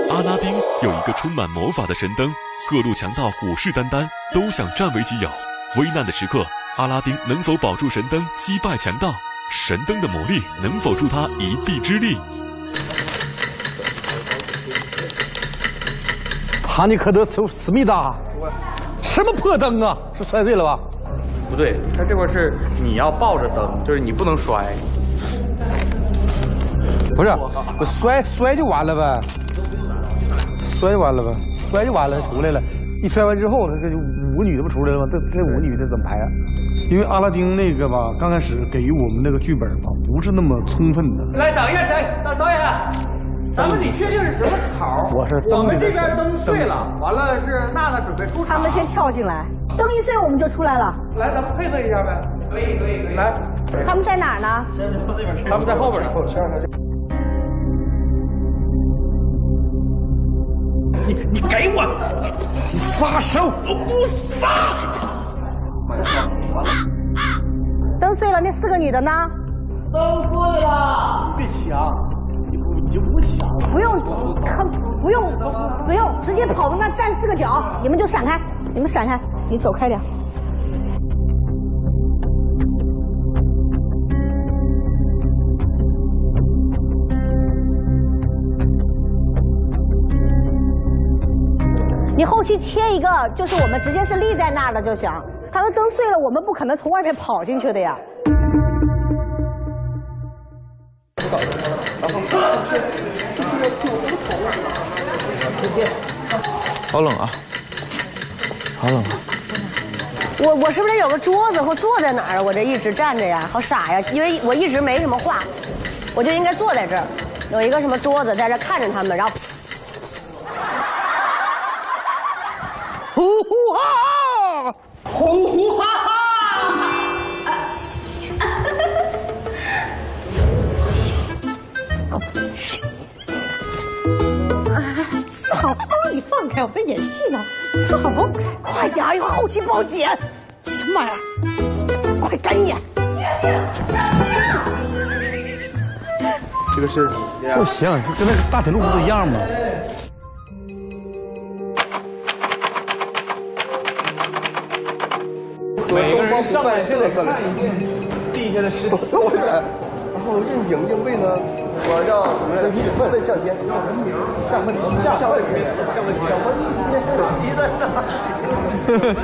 阿拉丁有一个充满魔法的神灯，各路强盗虎视眈眈，都想占为己有。危难的时刻，阿拉丁能否保住神灯，击败强盗？神灯的魔力能否助他一臂之力？ 哈尼克德斯密达，什么破灯啊？是摔碎了吧？ 不对，它这块是你要抱着灯，就是你不能摔。 不是，我摔就完了呗，摔完了呗，摔就完了，出来了。一摔完之后，这就五个女的不出来了吗？这五个女的怎么排啊？因为阿拉丁那个吧，刚开始给予我们那个剧本吧，不是那么充分的。 来，等一下，导演，咱们得确定是什么口。我们这边灯碎了，完了是娜娜准备出场， 他们先跳进来，灯一碎我们就出来了。 来，咱们配合一下呗。可以。来， 他们在哪儿呢？ 他们在后边呢。你给我！ 你撒手！ 我不撒！ 灯碎了，那4个女的呢？ 灯碎了！ 别抢，你就不抢。 不用，直接跑到那站4个角，你们就闪开，你走开点。你后期切一个，就是我们直接是立在那儿的就行。他们灯碎了，我们不可能从外面跑进去的呀。 好冷啊！好冷啊！ 我是不是有个桌子或坐在哪儿啊？我这一直站着呀，好傻呀！因为我一直没什么话，我就应该坐在这儿，有一个什么桌子在这看着他们，然后呼呼哈， 呼呼哈哈！ 好，你放开，我在演戏呢。好，快点，一会儿后期不好剪。什么玩意儿？快赶紧演！ 这个是就行，跟那个大铁路不都一样吗？ 每个人上来现在看一遍地下的尸体。 我选，然后应景应背呢，我叫什么来着？问向天。向问天。向问天。你在哪？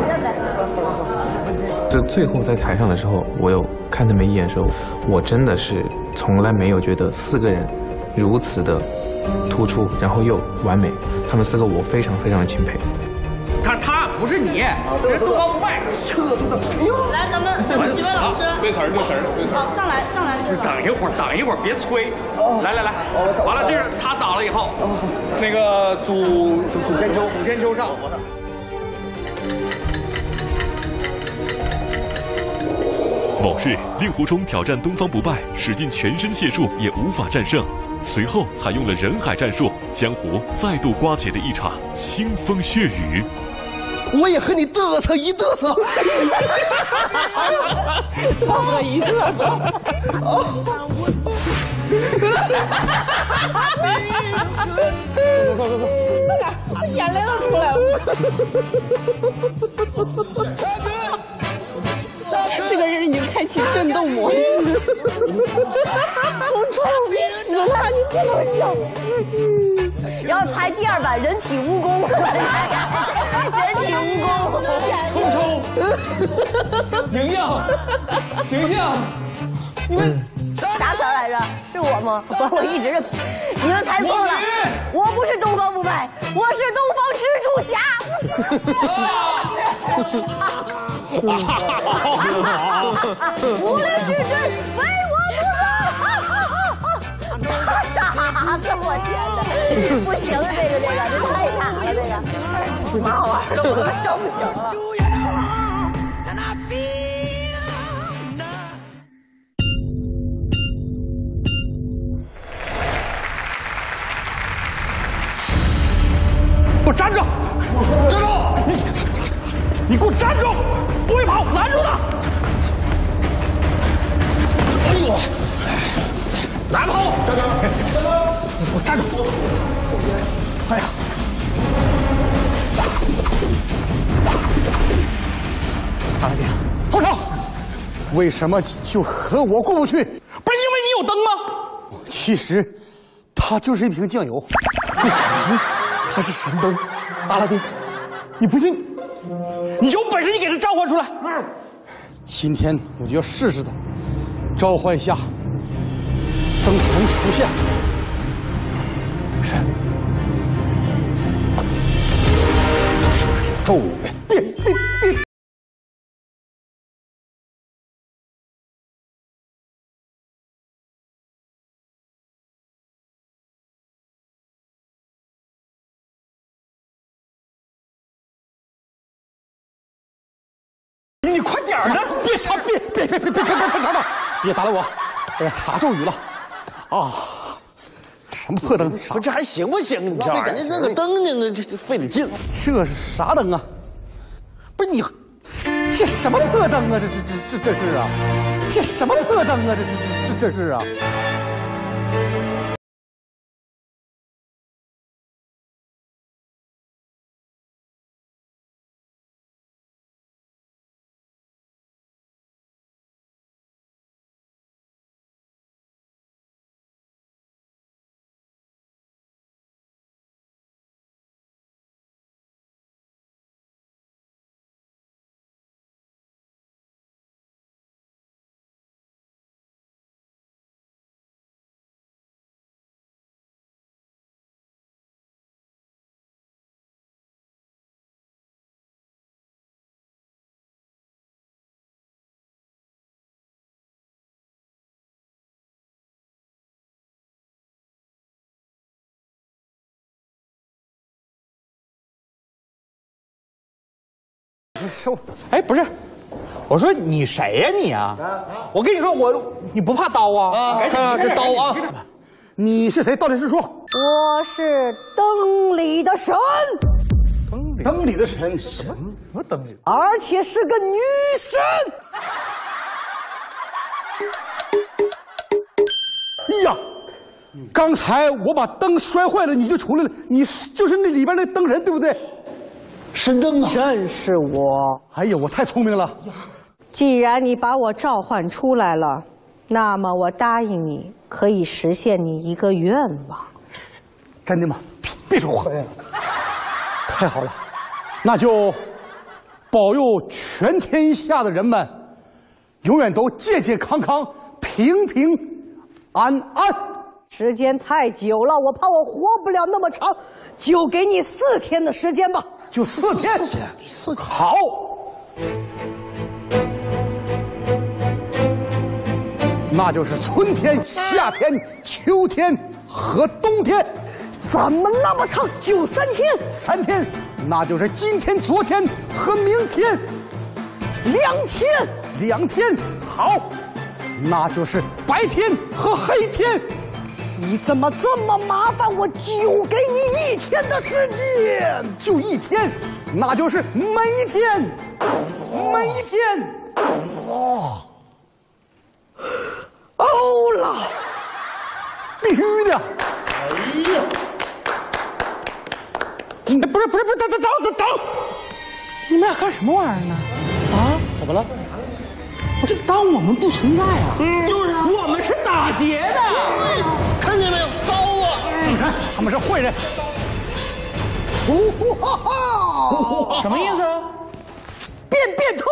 就最后在台上的时候，我有看他们一眼的时候，我真的是从来没有觉得4个人如此的突出，然后又完美。他们4个我非常非常的钦佩。 他不是你，人不高不卖， 车子的朋友。 来，咱们几位老师， 对词儿。 好，上来。 等一会儿，别催。来，完了，这是他打了以后，那个祖先秋上。 某日，令狐冲挑战东方不败，使尽全身解数也无法战胜。随后采用了人海战术，江湖再度刮起了一场腥风血雨。 我也和你嘚瑟一嘚瑟。 眼泪都出来了。这个人已经开启震动模式。冲，你死了，你不能笑。 然后排第2版人体蜈蚣，人体蜈蚣， 冲，营养，形象， 你们啥词儿来着？是我吗？我一直是，你们猜错了，我不是东方不败，我是东方蜘蛛侠。无力之阵，唯我独尊。他傻子，我天哪！不行，这个太傻了，这个挺好玩的，我都笑不行了。 给我站住！站住！你给我站住！不会跑，拦住他！ 哎呦，哪跑？站住！ 你给我站住！ 哎呀！阿拉丁，头上，为什么就和我过不去？不是因为你有灯吗？其实，它就是一瓶酱油。它是神灯，阿拉丁，你不信？你有本事你给它召唤出来！今天我就要试试它，召唤一下灯神出现。是，是不是有咒语？别！你快点儿的！别插！别打了我！哎呀，啥咒语了？啊！什么破灯？ 不，这还行不行？你这玩意儿，那个灯呢？那这费了劲了。 这是啥灯啊？不是你，这什么破灯啊？这是啊？这什么破灯啊？这是啊？哎，不是，我说你谁呀你啊？我跟你说，你不怕刀啊？ 这刀啊！ 你是谁？到底是说？ 我是灯里的神， 灯里的神？什么灯里？ 而且是个女神。 哎呀，刚才我把灯摔坏了，你就出来了。你就是那里边那灯神，对不对？ 神灯啊！ 正是我。 哎呀，我太聪明了。 既然你把我召唤出来了，那么我答应你，可以实现你一个愿望。 真的吗？别说话。太好了，那就保佑全天下的人们永远都健健康康、平平安安。 时间太久了，我怕我活不了那么长，就给你4天的时间吧。 就4天，4天。好。那就是春天、夏天、秋天和冬天。 怎么那么长？就3天。 3天，那就是今天、昨天和明天。 2天。 2天，好，那就是白天和黑天。 你怎么这么麻烦？我就给你1天的时间， 就1天，那就是每一天，每一天。 欧了， 必须的。哎呀，不是，等，你们俩干什么玩意儿呢？啊？怎么了？这当我们不存在啊？ 就是我们是打劫的。 看见没有？刀啊！ 你看，他们是坏人。 什么意思啊？ 变通。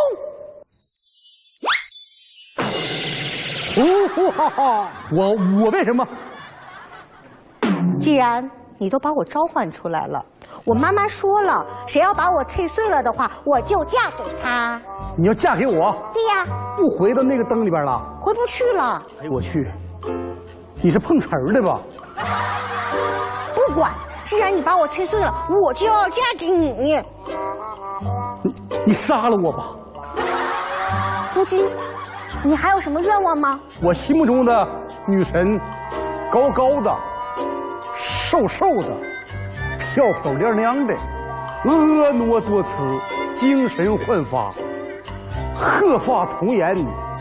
我为什么？ 既然你都把我召唤出来了，我妈妈说了，谁要把我碎碎了的话，我就嫁给他。 你要嫁给我？ 对呀。 不回到那个灯里边了？ 回不去了。 哎呦我去！你是碰瓷儿的吧？ 不管，既然你把我碎碎了，我就要嫁给你。 你杀了我吧！ 夫君，你还有什么愿望吗？ 我心目中的女神，高高的，瘦瘦的，漂漂亮亮的，婀娜多姿，精神焕发，鹤发童颜，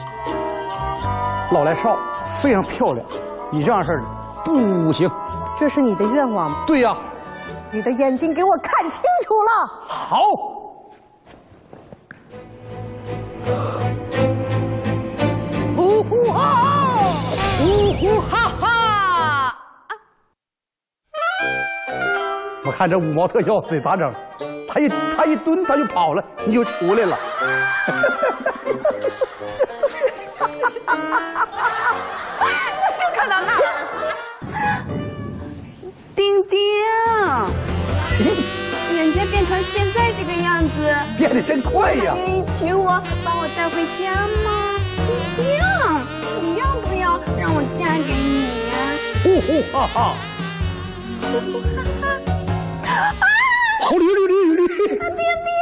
老来少，非常漂亮。你这样式的不行。 这是你的愿望吗？ 对呀， 你的眼睛给我看清楚了。 好。 呜呼哈！呜呼哈哈！ 我看这五毛特效得咋整？他一蹲他就跑了，你就出来了。 不可能啊！丁丁，人家变成现在这个样子， 变得真快呀！ 愿意娶我，把我带回家吗？丁丁，你要不要让我嫁给你呀？ 呼呼哈哈！ 呼呼哈哈！ 好驴！ 丁丁。